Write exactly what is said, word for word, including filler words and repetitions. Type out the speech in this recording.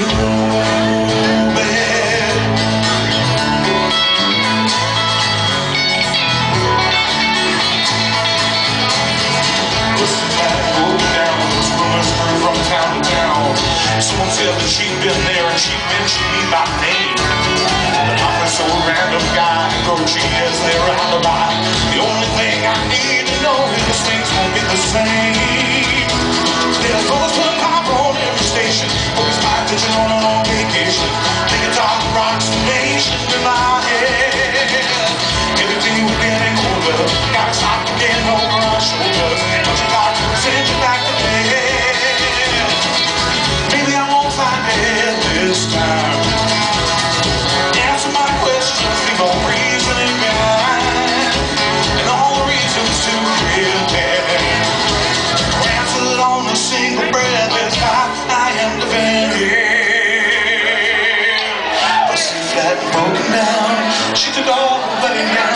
Someone said that she'd been there and she mentioned me by name. But I'm a so random guy, girl, she is there alibi. The only thing I need to know is things won't be the same. There's always one cop on every station, always my attention on a long vacation. The guitar rocks the nation in my head. Everything was getting older, gotta stop getting over our shoulders. But you got to send you back to bed. This time, answer my questions, leave all reasoning behind, and all the reasons to pretend. Answered on a single breath, that's how I am defended. But she's got broken down, she took all the way down.